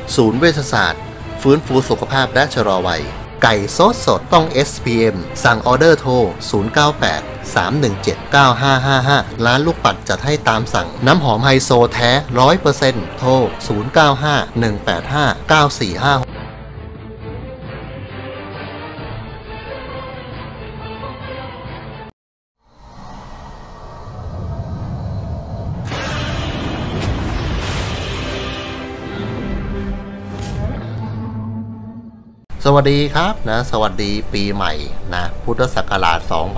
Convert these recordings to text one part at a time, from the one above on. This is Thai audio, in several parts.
ศูนย์เวชศาสตร์ฟื้นฟูสุขภาพและชะลอวัยไก่สดสดต้อง SPM สั่งออเดอร์โทร 098 317 9555 ร้านลูกปัดจัดให้ตามสั่งน้ำหอมไฮโซแท้ 100% โทร 095 185 9456สวัสดีครับนะสวัสดีปีใหม่นะพุทธศักราช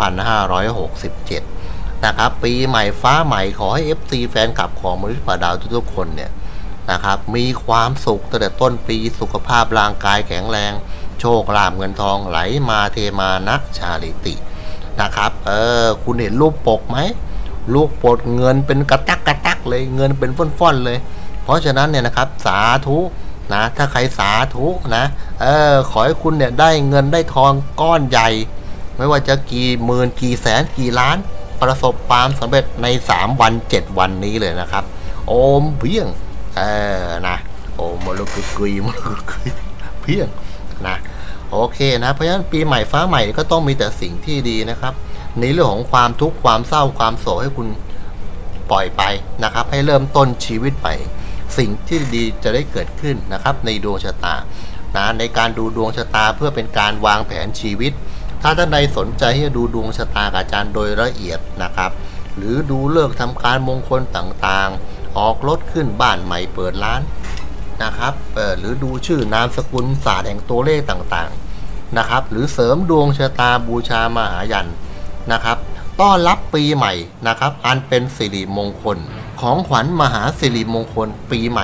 2567 นะครับปีใหม่ฟ้าใหม่ขอให้ FC แฟนคลับของมนุษย์ป่าดาวทุกๆคนเนี่ยนะครับมีความสุขตั้งแต่ต้นปีสุขภาพร่างกายแข็งแรงโชคลาภเงินทองไหลมาเทมานักชาลิตินะครับคุณเห็นรูปปกไหมรูปปกเงินเป็นกระตักเลยเงินเป็นฟ่อนๆเลยเพราะฉะนั้นเนี่ยนะครับสาธุนะถ้าใครสาธุนะขอให้คุณเนี่ยได้เงินได้ทองก้อนใหญ่ไม่ว่าจะกี่หมื่นกี่แสนกี่ล้านประสบความสำเร็จใน3วัน7วันนี้เลยนะครับโอมเพียงนะโอมมลกุยเพียงนะโอเคนะเพราะฉะนั้นปีใหม่ฟ้าใหม่ก็ต้องมีแต่สิ่งที่ดีนะครับในเรื่องของความทุกข์ความเศร้าความโศกให้คุณปล่อยไปนะครับให้เริ่มต้นชีวิตใหม่สิ่งที่ดีจะได้เกิดขึ้นนะครับในดวงชะตานะในการดูดวงชะตาเพื่อเป็นการวางแผนชีวิตถ้าท่านใดสนใจที่จะดูดวงชะตากับอาจารย์โดยละเอียดนะครับหรือดูเลิกทำการมงคลต่างๆออกรถขึ้นบ้านใหม่เปิดร้านนะครับหรือดูชื่อนามสกุลศาสตร์แห่งตัวเลขต่างๆนะครับหรือเสริมดวงชะตาบูชามหายันนะครับต้อนรับปีใหม่นะครับอันเป็นสิริมงคลของขวัญมหาสิริมงคลปีใหม่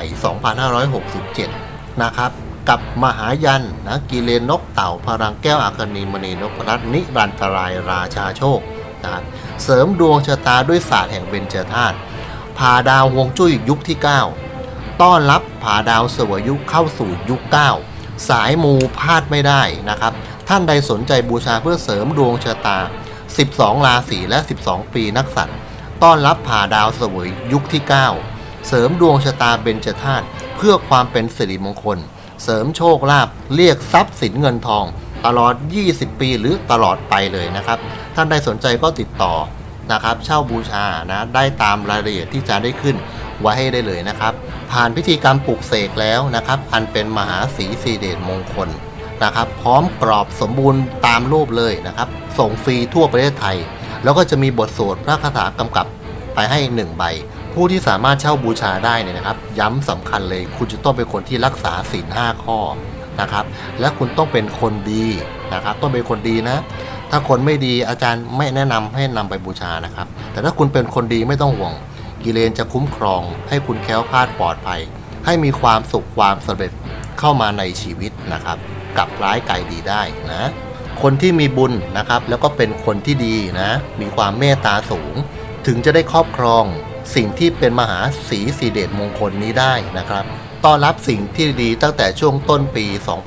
2567 นะครับกับมหายันนะกิเลนนกเต่าพลังแก้วอัคนีมณีนพรัตน์นิรันตรายราชาโชคนะครับเสริมดวงชะตาด้วยศาสตร์แห่งเบญจธาตุผ่าดาวฮวงจุ้ยยุคที่ 9 ต้อนรับผ่าดาวเสวยยุคเข้าสู่ยุค 9 สายมูพลาดไม่ได้นะครับท่านใดสนใจบูชาเพื่อเสริมดวงชะตา12ราศีและ12ปีนักสัตว์ต้อนรับผ่าดาวเสวยยุคที่ 9 เสริมดวงชะตาเบญจธาตุเพื่อความเป็นสิริมงคลเสริมโชคลาภเรียกทรัพย์สินเงินทองตลอด20ปีหรือตลอดไปเลยนะครับท่านใดสนใจก็ติดต่อนะครับเช่าบูชานะได้ตามรายละเอียดที่จะได้ขึ้นไว้ให้ได้เลยนะครับผ่านพิธีกรรมปลุกเสกแล้วนะครับอันเป็นมหาสีสีเดชมงคลนะครับพร้อมกรอบสมบูรณ์ตามรูปเลยนะครับส่งฟรีทั่วประเทศไทยแล้วก็จะมีบทสวดพระคาถากำกับไปให้1ใบผู้ที่สามารถเช่าบูชาได้เนี่ยนะครับย้ำสำคัญเลยคุณจะต้องเป็นคนที่รักษาศีล5ข้อนะครับและคุณต้องเป็นคนดีนะครับต้องเป็นคนดีนะถ้าคนไม่ดีอาจารย์ไม่แนะนำให้นำไปบูชานะครับแต่ถ้าคุณเป็นคนดีไม่ต้องห่วงกิเลนจะคุ้มครองให้คุณแคล้วคลาดปลอดภัยให้มีความสุขความสำเร็จเข้ามาในชีวิตนะครับกลับร้ายกลายดีได้นะคนที่มีบุญนะครับแล้วก็เป็นคนที่ดีนะมีความเมตตาสูงถึงจะได้ครอบครองสิ่งที่เป็นมหาสีสีเดชมงคลนี้ได้นะครับต้อนรับสิ่งที่ดีตั้งแต่ช่วงต้นปี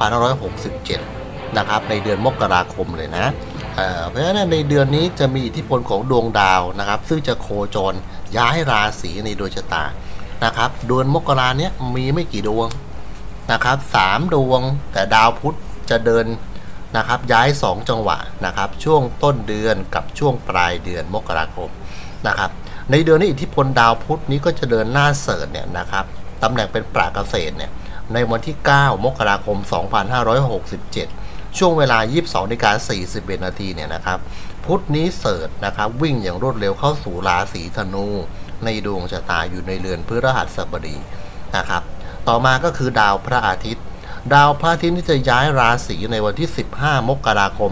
2567 นะครับในเดือนมกราคมเลยนะเพราะฉะนั้นในเดือนนี้จะมีอิทธิพลของดวงดาวนะครับซึ่งจะโคจรย้ายราศีในดวงชะตานะครับเดือนมกราเนี้ยมีไม่กี่ดวงนะครับ3ดวงแต่ดาวพุธจะเดินนะครับย้าย2จังหวะนะครับช่วงต้นเดือนกับช่วงปลายเดือนมกราคมนะครับในเดือนนี้อิทธิพลดาวพุธนี้ก็จะเดินหน้าเสริฐเนี่ยนะครับตำแหน่งเป็นปราเกษตรเนี่ยในวันที่9มกราคม 2567 ช่วงเวลา 22:41 นาทีเนี่ยนะครับพุธนี้เสริฐนะครับวิ่งอย่างรวดเร็วเข้าสู่ราศีธนูในดวงชะตาอยู่ในเรือนพฤหัสบดีนะครับต่อมาก็คือดาวพระอาทิตย์ดาวพระอาทิตย์นี้จะย้ายราศีในวันที่15มกราคม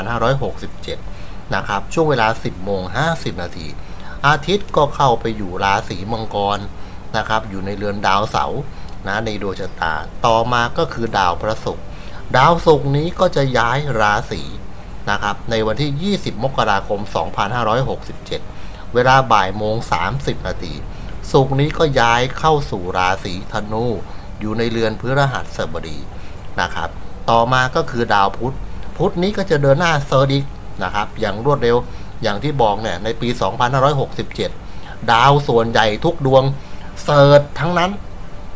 2567 นะครับช่วงเวลา 10:50 นาทีอาทิตย์ก็เข้าไปอยู่ราศีมังกรนะครับอยู่ในเรือนดาวเสาร์นะในดวงชะตาต่อมาก็คือดาวพระศุกร์ดาวศุกร์นี้ก็จะย้ายราศีนะครับในวันที่ 20 มกราคม 2567 เวลาบ่ายโมง 30 นาทีศุกร์นี้ก็ย้ายเข้าสู่ราศีธนูอยู่ในเรือนพฤหัสบดีนะครับต่อมาก็คือดาวพุธนี้ก็จะเดินหน้าเสริฐอีกนะครับอย่างรวดเร็วอย่างที่บอกเนี่ยในปี 2567 ดาวส่วนใหญ่ทุกดวงเสริฐทั้งนั้น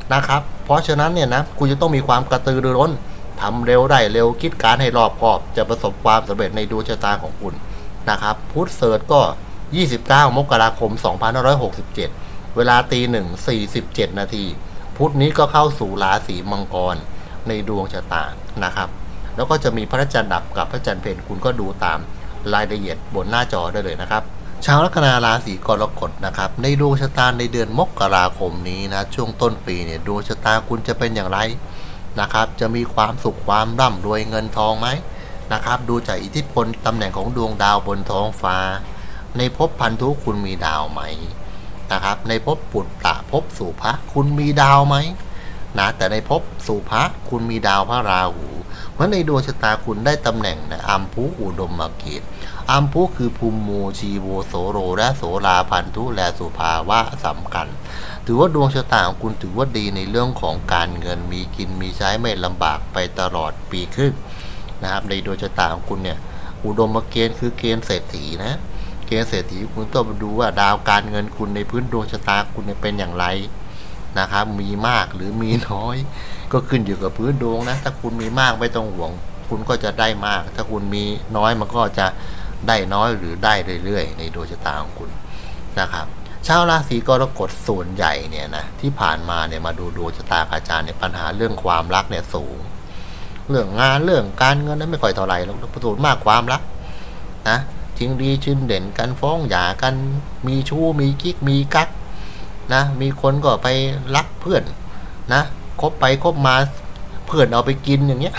นะครับเพราะฉะนั้นเนี่ยนะคุณจะต้องมีความกระตือรือร้นทำเร็วได้เร็วคิดการให้รอบคอบจะประสบความสำเร็จในดวงชะตาของคุณนะครับพุธเสิร์ชก็29 มกราคม 2567 เวลาตี 1:47 นาทีพุธนี้ก็เข้าสู่ราศีมังกรในดวงชะตานะครับแล้วก็จะมีพระจันทร์ดับกับพระจันทร์เพ็ญคุณก็ดูตามรายละเอียดบนหน้าจอได้เลยนะครับชาวลัคนาราศีกรกฎนะครับในดวงชะตาในเดือนมกราคมนี้นะช่วงต้นปีเนี่ยดวงชะตาคุณจะเป็นอย่างไรนะครับจะมีความสุขความร่ำรวยเงินทองไหมนะครับดูจากอิทธิพลตำแหน่งของดวงดาวบนท้องฟ้าในภพพันธุคุณมีดาวไหมนะครับในภพปุตตะภพสุภะคุณมีดาวไหมนะแต่ในภพสุภะคุณมีดาวพระราหูเพราะในดวงชะตาคุณได้ตำแหน่งนะอัมพุอุดมเกตอัมพุคือภูมิโมชีโวโสโรและโสราพันธุและสุภาวะสำคัญถือว่าดวงชะตาของคุณถือว่าดีในเรื่องของการเงินมีกินมีใช้ไม่ลำบากไปตลอดปีครึ่งนะครับในดวงชะตาของคุณเนี่ยอุดมเกณฑ์คือเกณฑ์เศรษฐีนะเกณฑ์เศรษฐีคุณต้องมาดูว่าดาวการเงินคุณในพื้นดวงชะตาคุณเป็นอย่างไรนะครับมีมากหรือมีน้อยก็ขึ้นอยู่กับพื้นดวงนะถ้าคุณมีมากไม่ต้องห่วงคุณก็จะได้มากถ้าคุณมีน้อยมันก็จะได้น้อยหรือได้เรื่อยๆในดวงชะตาของคุณนะครับชาวราศีกรกฎส่วนใหญ่เนี่ยนะที่ผ่านมาเนี่ยมาดูดวงชะตาอาจารย์เนี่ยปัญหาเรื่องความรักเนี่ยสูงเรื่องงานเรื่องการเงินนั้นไม่ค่อยเท่าไหร่แล้วประตูมากความรักนะจริงดีชื่นเด่นกันฟ้องหย่ากันมีชู้มีกิ๊กมีกั๊กนะมีคนก็ไปรักเพื่อนนะคบไปคบมาเพื่อนเอาไปกินอย่างเงี้ย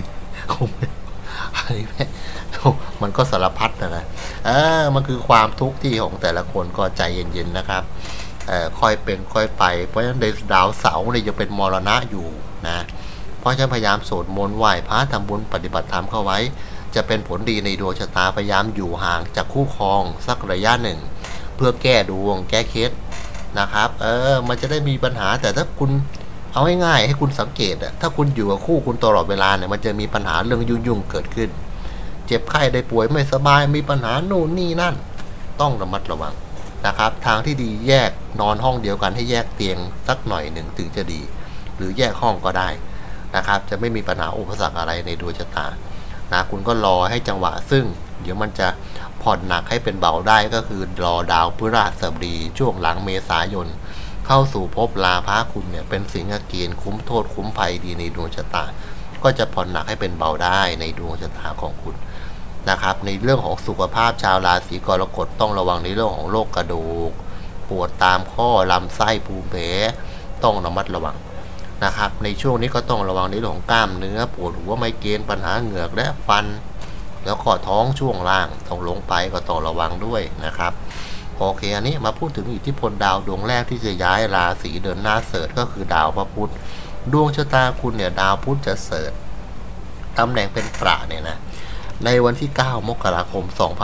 อะไรแม่มันก็สารพัดนะมันคือความทุกข์ที่ของแต่ละคนก็ใจเย็นๆนะครับค่อยเป็นค่อยไปเพราะฉะนั้นดาวเสาร์เนี่ยจะเป็นมรณะอยู่นะเพราะฉะนั้นพยายามสวดมนต์ไหว้พระทำบุญปฏิบัติธรรมเข้าไว้จะเป็นผลดีในดวงชะตาพยายามอยู่ห่างจากคู่ครองสักระยะหนึ่งเพื่อแก้ดวงแก้เคล็ดนะครับมันจะได้มีปัญหาแต่ถ้าคุณเอาง่ายๆให้คุณสังเกตถ้าคุณอยู่กับคู่คุณตลอดเวลาเนี่ยมันจะมีปัญหาเรื่องยุ่งๆเกิดขึ้นเจ็บไข้ได้ป่วยไม่สบายมีปัญหาโน่นนี่นั่นต้องระมัดระวังนะครับทางที่ดีแยกนอนห้องเดียวกันให้แยกเตียงสักหน่อยหนึ่งถึงจะดีหรือแยกห้องก็ได้นะครับจะไม่มีปัญหาอุปสรรคอะไรในดวงชะตานะคุณก็รอให้จังหวะซึ่งเดี๋ยวมันจะผ่อนหนักให้เป็นเบาได้ก็คือรอดาวพฤหัสบดีช่วงหลังเมษายนเข้าสู่ภพลาภะคุณเนี่ยเป็นสิงหเกณฑ์คุ้มโทษคุ้มภัยดีในดวงชะตาก็จะผ่อนหนักให้เป็นเบาได้ในดวงชะตาของคุณนะครับในเรื่องของสุขภาพชาวราศีกรกฎต้องระวังในเรื่องของโรคกระดูกปวดตามข้อลำไส้ภูมิแพ้ต้องระมัดระวังนะครับในช่วงนี้ก็ต้องระวังในเรื่องของกล้ามเนื้อปวดหัวไมเกรนปัญหาเหงือกและฟันแล้วก็ท้องช่วงล่างต้องลงไปก็ต้องระวังด้วยนะครับโอเคอันนี้มาพูดถึงอิทธิพลดาวดวงแรกที่จะย้ายราศีเดินหน้าเสริฐก็คือดาวพระพุธดวงชะตาคุณเนี่ยดาวพุธจะเสริฐตำแหน่งเป็นประเนี่ยนะในวันที่ 9 มกราคม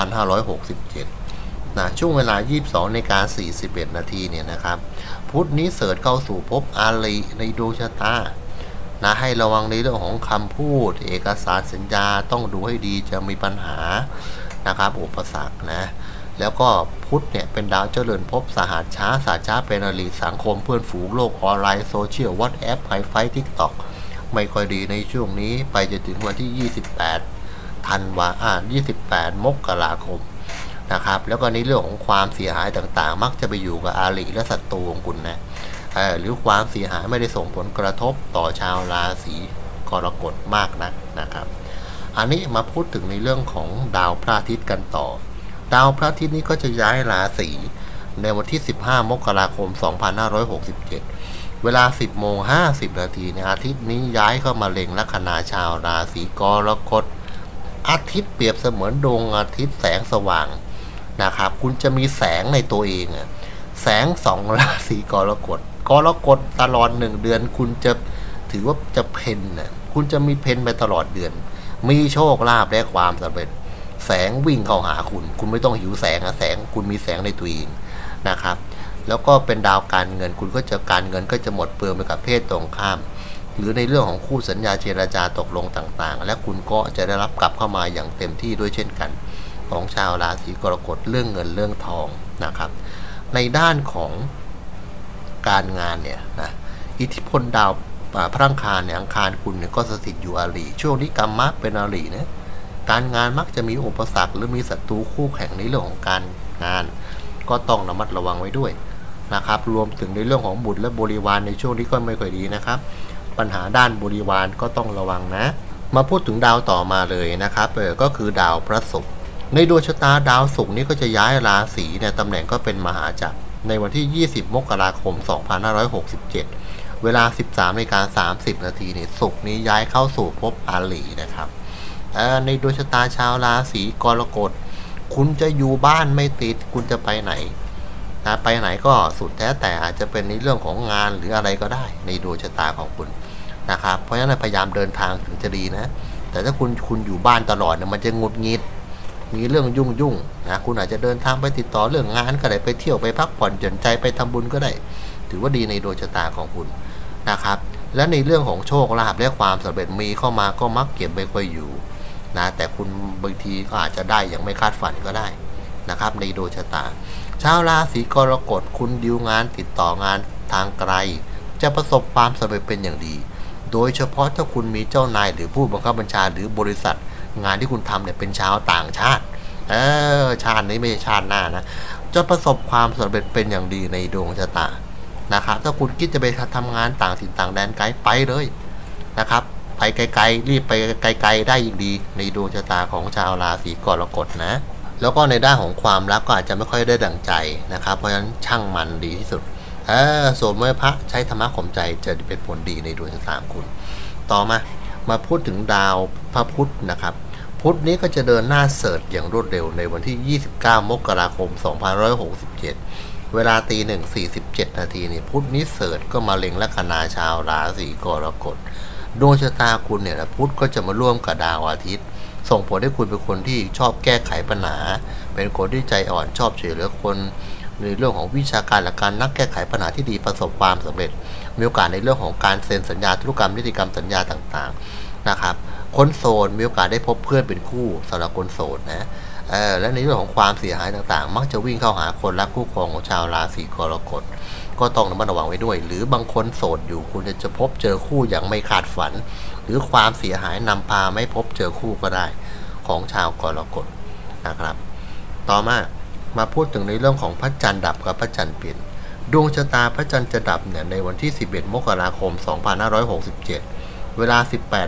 2567 นะช่วงเวลา 22:41 นาทีเนี่ยนะครับพุธนี้เสริฐเข้าสู่ภพอาลีในดวงชะตานะให้ระวังในเรื่องของคำพูดเอกสารสัญญาต้องดูให้ดีจะมีปัญหานะครับอุปสรรคนะแล้วก็พุธเนี่ยเป็นดาวเจริญภพสหัสช้าศาสตร์ช้าเป็นอริสังคมเพื่อนฝูงโลกออนไลน์โซเชียลวอทแอปไฮไฟทิกต็อกไม่ค่อยดีในช่วงนี้ไปจนถึงวันที่ 28 มกราคมนะครับแล้วก็ในเรื่องของความเสียหายต่างๆมักจะไปอยู่กับอาริและศัตรูของคุณนะหรือความเสียหายไม่ได้ส่งผลกระทบต่อชาวราศีกรกฎมากนักนะครับอันนี้มาพูดถึงในเรื่องของดาวพระอาทิตย์กันต่อดาวพระอาทิตย์นี้ก็จะย้ายราศีในวันที่ 15 มกราคม 2567 เวลา 10:50 นาทีในอาทิตย์นี้ย้ายเข้ามาเล็งลัคนาชาวราศีกรกฎอาทิตย์เปรียบเสมือนดวงอาทิตย์แสงสว่างนะครับคุณจะมีแสงในตัวเองแสง2ราศีกรกฎตลอด1เดือนคุณจะถือว่าจะเพนคุณจะมีเพนไปตลอดเดือนมีโชคลาภและความสำเร็จแสงวิ่งเข้าหาคุณไม่ต้องหิวแสงแสงคุณมีแสงในตัวเองนะครับแล้วก็เป็นดาวการเงินคุณก็จะการเงินก็จะหมดเปลืองไปกับเพศตรงข้ามหรือในเรื่องของคู่สัญญาเจรจาตกลงต่างๆและคุณก็จะได้รับกลับเข้ามาอย่างเต็มที่ด้วยเช่นกันของชาวราศีกรกฎเรื่องเงินเรื่องทองนะครับในด้านของการงานเนี่ยนะอิทธิพลดาวพระอังคารเนี่ยอังคารคุณเนี่ยก็สถิตอยู่อาลีช่วงนี้กรรมะเป็นอาลีนะการงานมักจะมีอุปสรรคหรือมีศัตรูคู่แข่งในเรื่องของการงานก็ต้องระมัดระวังไว้ด้วยนะครับรวมถึงในเรื่องของบุตรและบริวารในช่วงนี้ก็ไม่ค่อยดีนะครับปัญหาด้านบริวารก็ต้องระวังนะมาพูดถึงดาวต่อมาเลยนะครับก็คือดาวพระศุกร์ในดวงชะตาดาวศุกร์นี้ก็จะย้ายราศีเนี่ยตำแหน่งก็เป็นมหาจักรในวันที่20มกราคม2567เวลา 13:30 นาทีนี่ศุกร์นี้ย้ายเข้าสู่ภพอาลีนะครับในดวงชะตาชาวราศีกรกฎคุณจะอยู่บ้านไม่ติดคุณจะไปไหนนะไปไหนก็สุดแท้แต่อาจจะเป็นในเรื่องของงานหรืออะไรก็ได้ในดวงชะตาของคุณนะครับเพราะฉะนั้นพยายามเดินทางถึงจะดีนะแต่ถ้าคุณอยู่บ้านตลอดเนี่ยมันจะงุดหงิดมีเรื่องยุ่งนะคุณอาจจะเดินทางไปติดต่อเรื่องงานก็ได้ไปเที่ยวไปพักผ่อนหย่อนใจไปทำบุญก็ได้ถือว่าดีในดวงชะตาของคุณนะครับและในเรื่องของโชคลาภและความสำเร็จมีเข้ามาก็มักเก็บไม่ค่อยอยู่นะแต่คุณบางทีก็อาจจะได้อย่างไม่คาดฝันก็ได้นะครับในดวงชะตาชาวราศีกรกฎคุณดีลงานติดต่องานทางไกลจะประสบความสำเร็จเป็นอย่างดีโดยเฉพาะถ้าคุณมีเจ้านายหรือผู้บังคับบัญชาหรือบริษัทงานที่คุณทำเนี่ยเป็นชาวต่างชาติชาตินี้ไม่ใช่ชาติหน้านะจะประสบความสำเร็จเป็นอย่างดีในดวงชะตานะครับถ้าคุณคิดจะไปทำงานต่างถิ่นต่างแดนไกลไปเลยนะครับไปไกลๆรีบไปไกลๆได้ยิ่งดีในดวงชะตาของชาวราศีกรกฎนะแล้วก็ในด้านของความรักก็อาจจะไม่ค่อยได้ดั่งใจนะครับเพราะฉะนั้นช่างมันดีที่สุดส่วนเมื่อพระใช้ธรรมะข่มใจจะเป็นผลดีในดวงชะตาของคุณต่อมาพูดถึงดาวพระพุธนะครับพุธนี้ก็จะเดินหน้าเสริฐอย่างรวดเร็วในวันที่29มกราคม2567เวลา1:47 นาทีนี่พุธนี้เสริฐก็มาเล็งลัคนาชาวราศีกรกฎดวงชะตาคุณเนี่ยพุธก็จะมาร่วมกับดาวอาทิตย์ส่งผลให้คุณเป็นคนที่ชอบแก้ไขปัญหาเป็นคนที่ใจอ่อนชอบช่วยเหลือคนในเรื่องของวิชาการและการนักแก้ไขปัญหาที่ดีประสบความสำเร็จมีโอกาสในเรื่องของการเซ็นสัญญาธุรกรรมนิติกรรมสัญญาต่างๆนะครับคนโสดมีโอกาสได้พบเพื่อนเป็นคู่สำหรับคนโสดนะและในเรื่องของความเสียหายต่างๆมักจะวิ่งเข้าหาคนรักคู่ครองของชาวราศีกรกฎก็ต้องระมัดระวังไว้ด้วยหรือบางคนโสดอยู่คุณจะพบเจอคู่อย่างไม่คาดฝันหรือความเสียหายนำพาไม่พบเจอคู่ก็ได้ของชาวกรกฎนะครับต่อมาพูดถึงในเรื่องของพระจันทร์ดับกับพระจันทร์เปลี่ยนดวงชะตาพระจันทร์จะดับเนี่ยในวันที่11มกราคม2567เวลา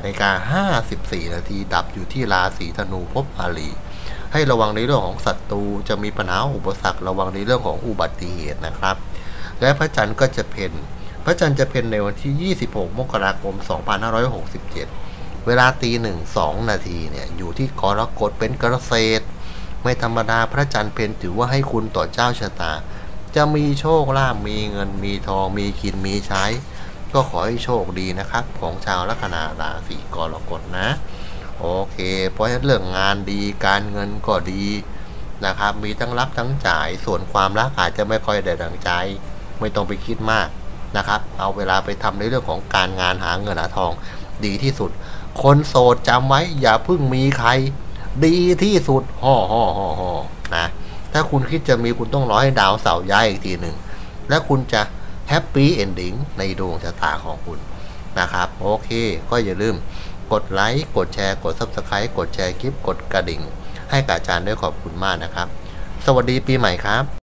18:54 นาทีดับอยู่ที่ราศีธนูภพอาลีให้ระวังในเรื่องของศัตรูจะมีปัญหาอุปสรรคระวังในเรื่องของอุบัติเหตุนะครับและพระจันทร์ก็จะเพ็ญพระจันทร์จะเพ็ญในวันที่26มกราคม2567เวลา1:02 นาทีเนี่ยอยู่ที่กรกฎเป็นเกษตรไม่ธรรมดาพระจันทร์เพ็ญถือว่าให้คุณต่อเจ้าชะตาจะมีโชคลาภมีเงินมีทองมีกินมีใช้ก็ขอให้โชคดีนะครับของชาวลัคนาราศีกรกฎนะโอเคเพราะฉะนั้นเรื่องงานดีการเงินก็ดีนะครับมีทั้งรับทั้งจ่ายส่วนความรักอาจจะไม่ค่อยได้ดังใจไม่ต้องไปคิดมากนะครับเอาเวลาไปทำในเรื่องของการงานหาเงินหาทองดีที่สุดคนโสดจำไว้อย่าเพิ่งมีใครดีที่สุดนะถ้าคุณคิดจะมีคุณต้องรอให้ดาวเสาร์ย้ายอีกทีหนึ่งและคุณจะแฮปปี้เอนดิ้งในดวงชะตาของคุณนะครับโอเคก็อย่าลืมกดไลค์กดแชร์กด Subscribe กดแชร์คลิปกดกระดิ่งให้กับอาจารย์ด้วยขอบคุณมากนะครับสวัสดีปีใหม่ครับ